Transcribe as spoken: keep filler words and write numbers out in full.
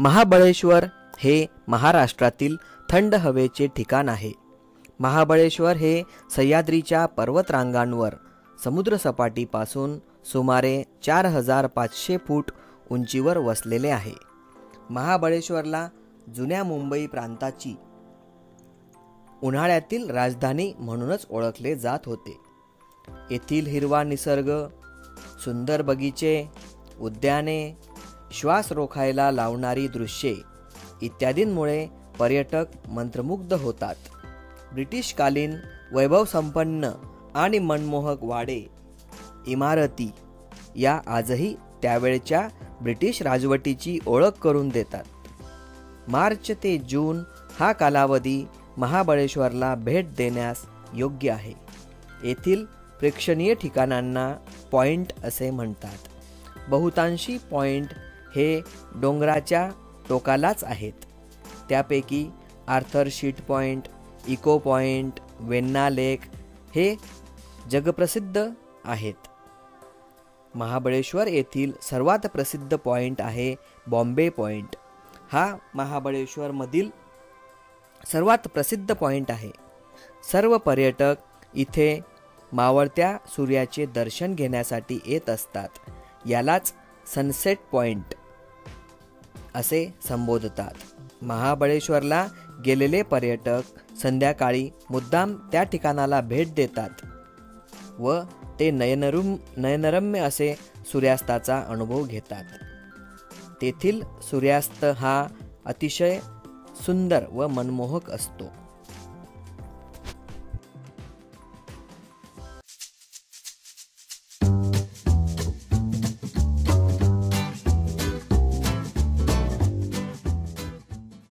महाबळेश्वर हे महाराष्ट्रातील थंड हवेचे ठिकाण आहे. महाबळेश्वर हे सह्याद्रीच्या पर्वतरांगांवर समुद्रसपाटीपासून सुमारे चार हजार पाचशे फूट उंचीवर वसलेले आहे. महाबळेश्वरला जुन्या मुंबई प्रांताची उन्हाळ्यातील राजधानी म्हणूनच ओळखले जात होते. येथील हिरवा निसर्ग, सुंदर बगीचे, उद्याने, श्वास रोखायला लावणारी दृश्ये इत्यादींमुळे पर्यटक मंत्रमुग्ध होतात. ब्रिटिशकालीन वैभवसंपन्न आणि मनमोहक वाडे, इमारती या आजही त्यावेळच्या ब्रिटिश राजवटीची ओळख करून देतात. मार्च ते जून हा कालावधी महाबळेश्वरला भेट देण्यास योग्य आहे. येथील प्रेक्षणीय ठिकाणांना पॉइंट असे म्हणतात. बहुतांशी पॉइंट हे डोंगराच्या टोकालाच आहेत. त्यापैकी Arthur seat point, echo point, Venna lake हे जगप्रसिद्ध आहेत. महाबळेश्वर येथील सर्वात प्रसिद्ध पॉइंट आहे बॉम्बे पॉइंट. हा महाबळेश्वरमधील सर्वात प्रसिद्ध पॉइंट आहे. सर्व पर्यटक इथे मावळत्या सूर्याचे दर्शन घेण्यासाठी येत असतात. यालाच सनसेट पॉइंट असे संबोधतात. महाबळेश्वरला गेलेले पर्यटक संध्याकाळी मुद्दाम त्या ठिकाणाला भेट देतात व ते नयनरुम नयनरम्य असे सूर्यास्ताचा अनुभव घेतात. तेथील सूर्यास्त हा अतिशय सुंदर व मनमोहक असतो.